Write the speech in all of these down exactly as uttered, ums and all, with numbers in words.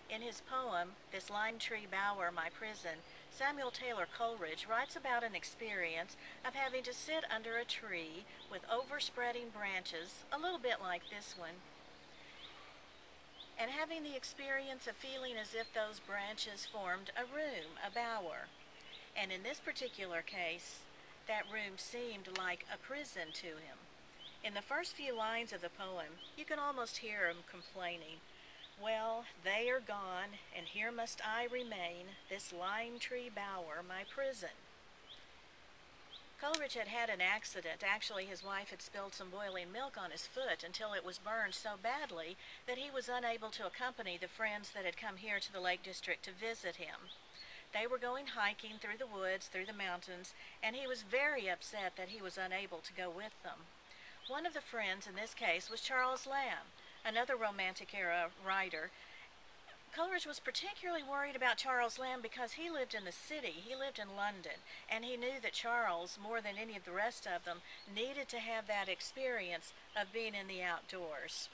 In his poem, This Lime Tree Bower, My Prison, Samuel Taylor Coleridge writes about an experience of having to sit under a tree with overspreading branches, a little bit like this one, and having the experience of feeling as if those branches formed a room, a bower. And in this particular case, that room seemed like a prison to him. In the first few lines of the poem, you can almost hear him complaining. Well, they are gone, and here must I remain, this lime tree bower, my prison. Coleridge had had an accident. Actually, his wife had spilled some boiling milk on his foot until it was burned so badly that he was unable to accompany the friends that had come here to the Lake District to visit him. They were going hiking through the woods, through the mountains, and he was very upset that he was unable to go with them. One of the friends in this case was Charles Lamb, another Romantic era writer. Coleridge was particularly worried about Charles Lamb because he lived in the city, he lived in London, and he knew that Charles, more than any of the rest of them, needed to have that experience of being in the outdoors.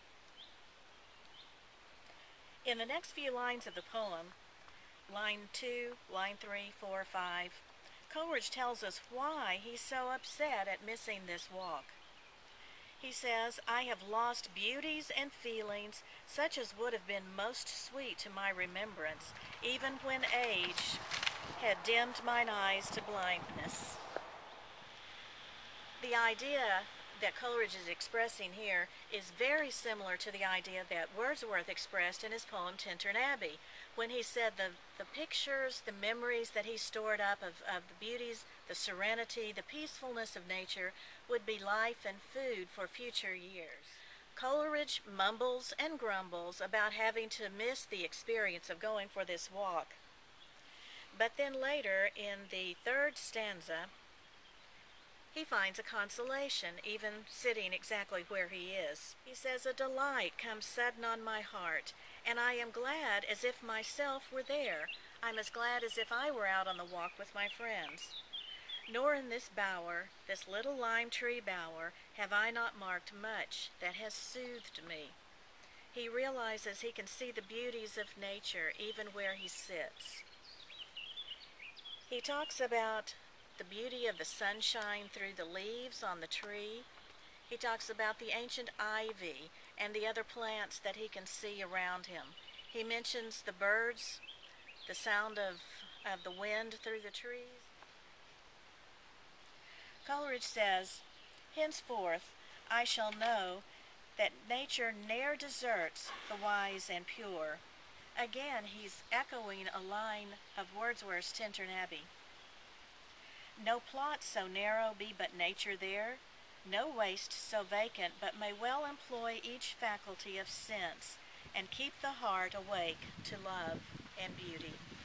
In the next few lines of the poem, line two, line three, four, five, Coleridge tells us why he's so upset at missing this walk. He says, I have lost beauties and feelings such as would have been most sweet to my remembrance, even when age had dimmed mine eyes to blindness. The idea that Coleridge is expressing here is very similar to the idea that Wordsworth expressed in his poem Tintern Abbey, when he said the, the pictures, the memories that he stored up of, of the beauties, the serenity, the peacefulness of nature would be life and food for future years. Coleridge mumbles and grumbles about having to miss the experience of going for this walk. But then later, in the third stanza, he finds a consolation, even sitting exactly where he is. He says, a delight comes sudden on my heart, and I am glad as if myself were there. I'm as glad as if I were out on the walk with my friends. Nor in this bower, this little lime tree bower, have I not marked much that has soothed me. He realizes he can see the beauties of nature even where he sits. He talks about the beauty of the sunshine through the leaves on the tree. He talks about the ancient ivy and the other plants that he can see around him. He mentions the birds, the sound of, of the wind through the trees. Coleridge says, henceforth I shall know that nature ne'er deserts the wise and pure. Again, he's echoing a line of Wordsworth's Tintern Abbey. No plot so narrow be but nature there, no waste so vacant but may well employ each faculty of sense, and keep the heart awake to love and beauty.